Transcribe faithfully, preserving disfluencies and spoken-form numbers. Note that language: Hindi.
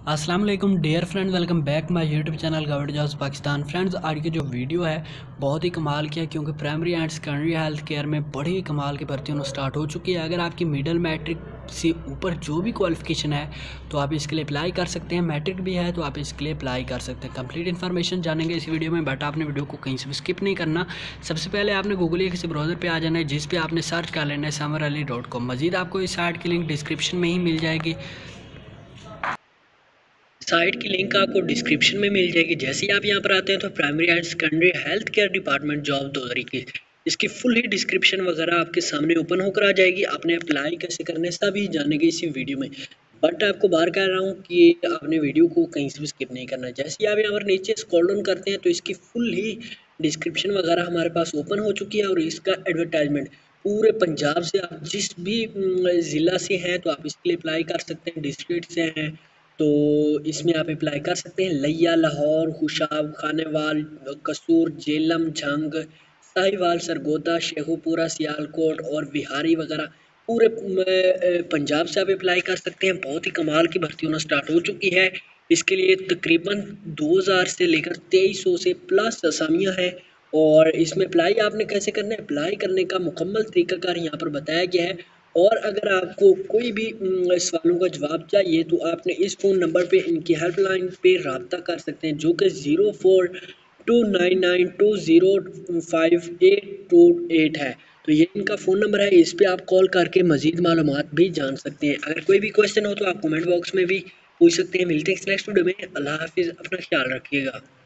अस्सलाम वालेकुम dear friend, welcome back my YouTube channel government jobs Pakistan. Friends, आज की जो वीडियो है बहुत ही कमाल की है क्योंकि primary and secondary health care में बड़ी कमाल की भर्ती होना स्टार्ट हो चुकी है। अगर आपकी मिडिल मैट्रिक से ऊपर जो भी क्वालिफिकेशन है तो आप इसके लिए अप्लाई कर सकते हैं। मैट्रिक भी है तो आप इसके लिए अप्लाई कर सकते हैं। कंप्लीट इन्फॉर्मेशन जानेंगे इस वीडियो में, बट आपने वीडियो को कहीं से भी स्किप नहीं करना। सबसे पहले आपने गूगल या किसी ब्राउज़र पे आ जाना है जिस पे आपने सर्च कर लेना है समर अली डॉट कॉम। मजीद आपको इस साइट की लिंक डिस्क्रिप्शन में ही मिल जाएगी। साइट की लिंक आपको डिस्क्रिप्शन में मिल जाएगी। जैसे ही आप यहाँ पर आते हैं तो primary and secondary health care department job दो हज़ार इक्कीस, इसकी फुल ही डिस्क्रिप्शन वगैरह आपके सामने ओपन होकर आ जाएगी। आपने अप्लाई कैसे करने सभी जानेंगे इसी वीडियो में, बट आपको बार कह रहा हूँ कि आपने वीडियो को कहीं से भी स्किप नहीं करना। जैसे ही आप यहाँ पर नीचे स्क्रॉल डाउन करते हैं तो इसकी फुल ही डिस्क्रिप्शन वगैरह हमारे पास ओपन हो चुकी है और इसका एडवर्टाइजमेंट पूरे पंजाब से, आप जिस भी ज़िला से हैं तो आप इसके लिए अप्लाई कर सकते हैं। डिस्ट्रिक्ट से हैं तो इसमें आप अप्लाई कर सकते हैं। लिया, लाहौर, खुशाब, खानेवाल, कसूर, जेलम, झंग, साहिवाल, सरगोदा, शेखुपुरा, सियालकोट और बिहारी वगैरह पूरे पंजाब से आप अप्लाई कर सकते हैं। बहुत ही कमाल की भर्ती होना स्टार्ट हो चुकी है। इसके लिए तकरीबन दो हज़ार से लेकर तेईस सौ से प्लस असामियाँ हैं और इसमें अप्लाई आपने कैसे करना है, अप्लाई करने का मुकम्मल तरीकाकार यहाँ पर बताया गया है। और अगर आपको कोई भी सवालों का जवाब चाहिए तो आपने इस फ़ोन नंबर पे इनकी हेल्पलाइन पे रब्ता कर सकते हैं जो कि zero four two nine nine two zero five eight two eight है। तो ये इनका फ़ोन नंबर है, इस पे आप कॉल करके मज़ीद मालूमात भी जान सकते हैं। अगर कोई भी क्वेश्चन हो तो आप कमेंट बॉक्स में भी पूछ सकते हैं। मिलते हैं नेक्स्ट वीडियो में। अल्लाह हाफिज़, अपना ख्याल रखिएगा।